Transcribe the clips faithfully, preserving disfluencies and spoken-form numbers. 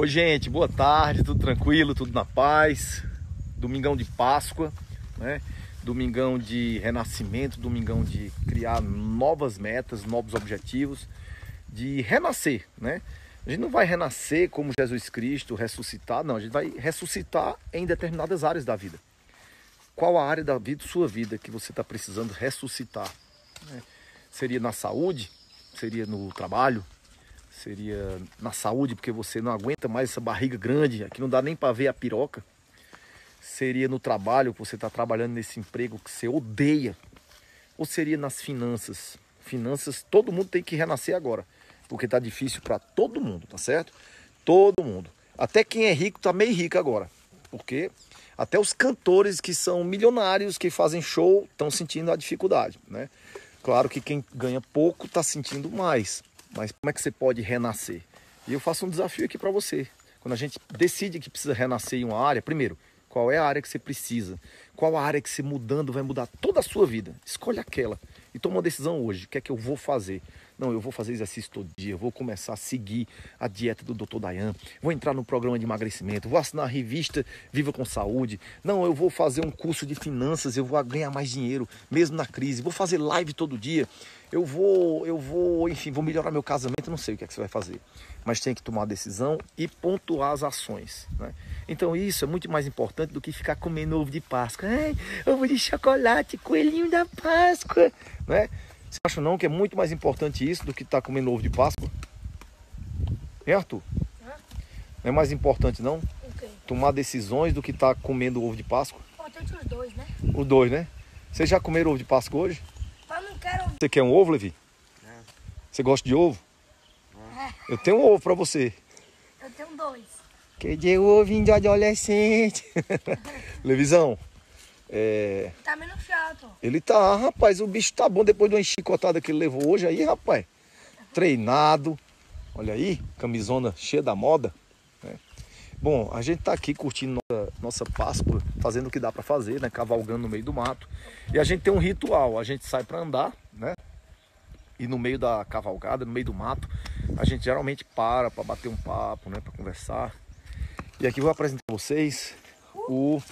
Oi, gente, boa tarde, tudo tranquilo, tudo na paz. Domingão de Páscoa, né? Domingão de renascimento, domingão de criar novas metas, novos objetivos, de renascer, né? A gente não vai renascer como Jesus Cristo, ressuscitar, não, a gente vai ressuscitar em determinadas áreas da vida. Qual a área da vida, sua vida, que você está precisando ressuscitar? Né? Seria na saúde? Seria no trabalho? Seria na saúde, porque você não aguenta mais essa barriga grande, aqui não dá nem para ver a piroca. Seria no trabalho, que você está trabalhando nesse emprego que você odeia. Ou seria nas finanças? Finanças, todo mundo tem que renascer agora, porque está difícil para todo mundo, tá certo? Todo mundo. Até quem é rico está meio rico agora, porque até os cantores que são milionários, que fazem show, estão sentindo a dificuldade, né? Claro que quem ganha pouco está sentindo mais. Mas como é que você pode renascer? E eu faço um desafio aqui para você. Quando a gente decide que precisa renascer em uma área, primeiro, qual é a área que você precisa? Qual a área que você mudando vai mudar toda a sua vida? Escolhe aquela e toma uma decisão hoje. O que é que eu vou fazer? Não, eu vou fazer exercício todo dia, eu vou começar a seguir a dieta do doutor Dayan, vou entrar no programa de emagrecimento, vou assinar a revista Viva com Saúde. Não, eu vou fazer um curso de finanças, eu vou ganhar mais dinheiro, mesmo na crise. Vou fazer live todo dia. Eu vou, eu vou, enfim, vou melhorar meu casamento, não sei o que é que você vai fazer. Mas tem que tomar a decisão e pontuar as ações, né? Então isso é muito mais importante do que ficar comendo ovo de Páscoa. Ai, ovo de chocolate, coelhinho da Páscoa, né? Você acha não que é muito mais importante isso do que estar comendo ovo de Páscoa? Hein, Arthur? Hã? Não é mais importante não? Okay. Tomar decisões do que estar comendo ovo de Páscoa? Importante os dois, né? Os dois, né? Vocês já comeram ovo de Páscoa hoje? Eu não quero. Você quer um ovo, Levi? É. Você gosta de ovo? É. Eu tenho um ovo pra você. Eu tenho dois. Que de ovinho de adolescente. Levizão. É... Tá menos chato. Ele tá, rapaz, o bicho tá bom depois de uma chicotada que ele levou hoje aí, rapaz. Treinado. Olha aí, camisona cheia da moda, né? Bom, a gente tá aqui curtindo nossa, nossa Páscoa, fazendo o que dá pra fazer, né? Cavalgando no meio do mato. E a gente tem um ritual, a gente sai pra andar, né? E no meio da cavalgada, no meio do mato, a gente geralmente para pra bater um papo, né? Pra conversar. E aqui eu vou apresentar pra vocês o...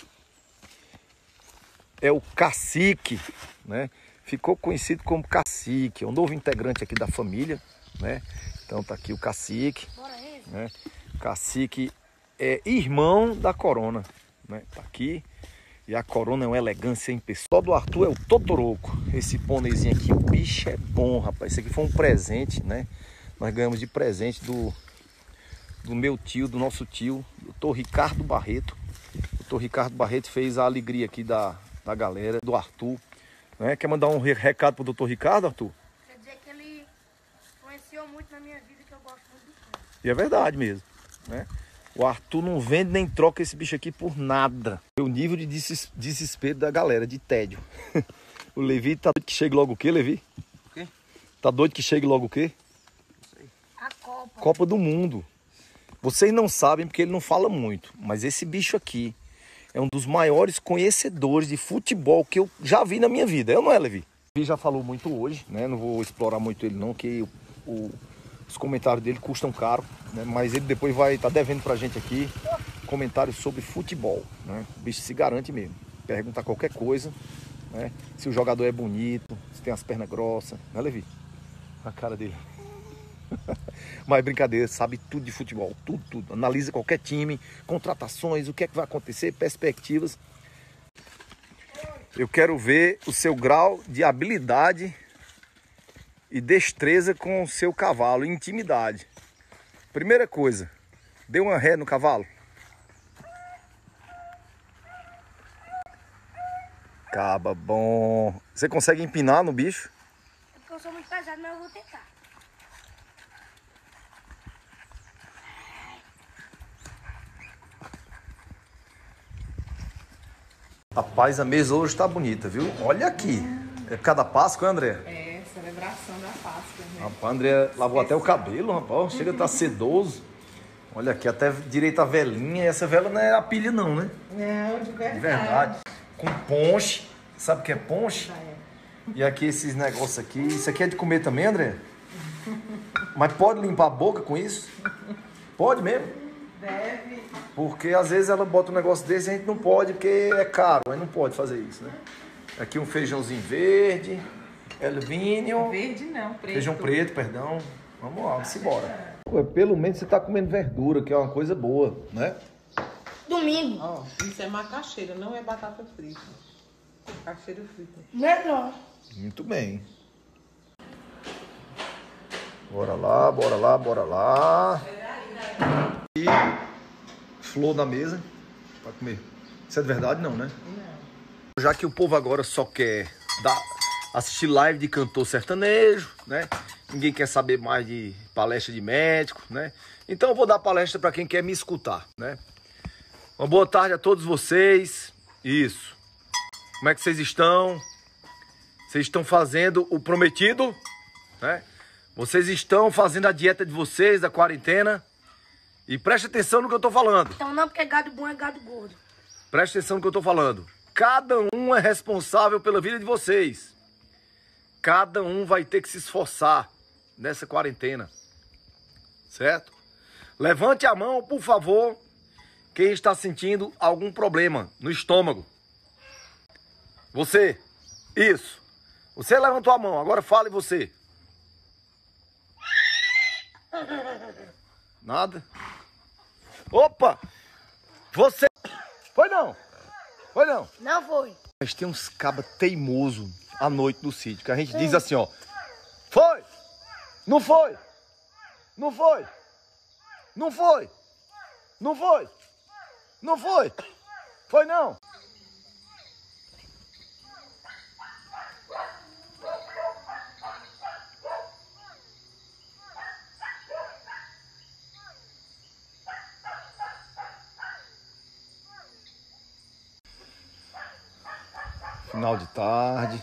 É o Cacique, né? Ficou conhecido como Cacique, é um novo integrante aqui da família, né? Então tá aqui o Cacique, né? Cacique é irmão da Corona, né? Tá aqui. E a Corona é uma elegância em pessoa. Só do Arthur é o Totoroco. Esse pôneizinho aqui, o bicho é bom, rapaz. Esse aqui foi um presente, né? Nós ganhamos de presente do, do meu tio, do nosso tio, doutor Ricardo Barreto. O doutor Ricardo Barreto fez a alegria aqui da... da galera, do Arthur, né? Quer mandar um recado pro doutor Ricardo, Arthur? Quer dizer que ele influenciou muito na minha vida, que eu gosto muito do filme. E é verdade mesmo, né? O Arthur não vende nem troca esse bicho aqui por nada. O nível de des desespero da galera, de tédio. O Levi tá doido que chegue logo o quê, Levi? O quê? Tá doido que chegue logo o quê? Não sei. A Copa. Copa do Mundo. Vocês não sabem porque ele não fala muito, mas esse bicho aqui é um dos maiores conhecedores de futebol que eu já vi na minha vida. Eu não é, Levi? Ele já falou muito hoje, né? Não vou explorar muito ele não, que o, o, os comentários dele custam caro, né? Mas ele depois vai estar tá devendo pra gente aqui comentários sobre futebol, né? O bicho se garante mesmo. Pergunta qualquer coisa, né? Se o jogador é bonito, se tem as pernas grossas, né, Levi? A cara dele. Mas brincadeira, sabe tudo de futebol, tudo, tudo. Analisa qualquer time, contratações, o que é que vai acontecer, perspectivas. Eu quero ver o seu grau de habilidade e destreza com o seu cavalo, intimidade. Primeira coisa, dê uma ré no cavalo. Caba bom. Você consegue empinar no bicho? É porque eu sou muito pesado, mas eu vou tentar. Rapaz, a mesa hoje tá bonita, viu? Olha aqui. É por causa da Páscoa, André? É, celebração da Páscoa, né? Rapaz, André lavou até o cabelo, rapaz. Chega a estar sedoso. Olha aqui, até direito a velinha. E essa vela não é a pilha não, né? Não, de verdade. De verdade. Com ponche. Sabe o que é ponche? É. E aqui esses negócios aqui. Isso aqui é de comer também, André? Mas pode limpar a boca com isso? Pode mesmo? Deve. Porque às vezes ela bota um negócio desse e a gente não pode, porque é caro, aí não pode fazer isso, né? Aqui um feijãozinho verde, Elvinho. Verde não, preto. Feijão preto, perdão. Vamos lá, vamos embora. Pô, pelo menos você tá comendo verdura, que é uma coisa boa, né? Domingo. Ó, isso é macaxeira, não é batata frita. Macaxeira frita. Melhor. Muito bem. Bora lá, bora lá, bora lá. E flor na mesa pra comer. Isso é de verdade não, né? Não. Já que o povo agora só quer dar, assistir live de cantor sertanejo, né? Ninguém quer saber mais de palestra de médico, né? Então eu vou dar palestra para quem quer me escutar, né? Uma boa tarde a todos vocês. Isso. Como é que vocês estão? Vocês estão fazendo o prometido, né? Vocês estão fazendo a dieta de vocês, da quarentena. E preste atenção no que eu tô falando. Então não, porque gado bom é gado gordo. Preste atenção no que eu tô falando. Cada um é responsável pela vida de vocês. Cada um vai ter que se esforçar nessa quarentena. Certo? Levante a mão, por favor, quem está sentindo algum problema no estômago. Você. Isso. Você levantou a mão, agora fale você. Nada? Opa! Você... Foi não? Foi não? Não foi. Mas tem uns cabas teimosos à noite no sítio, que a gente diz assim, ó. Foi! Não foi! Não foi! Não foi! Não foi! Não foi! Foi não! Final de tarde.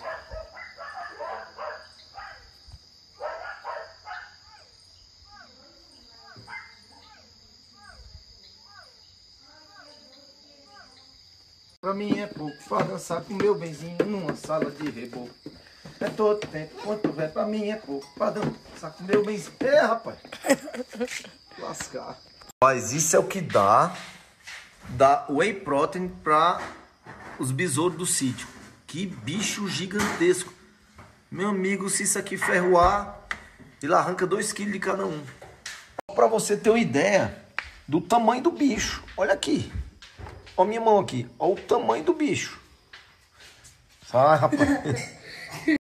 Pra mim é pouco pra dançar com meu benzinho numa sala de reboco. É todo tempo quanto é, pra mim é pouco pra dançar com meu benzinho. É, rapaz. Lascar. Mas isso é o que dá, dá whey protein pra os besouros do sítio. Que bicho gigantesco. Meu amigo, se isso aqui ferroar, ele arranca dois quilos de cada um. Pra você ter uma ideia do tamanho do bicho. Olha aqui. Olha a minha mão aqui. Olha o tamanho do bicho. Sai, rapaz.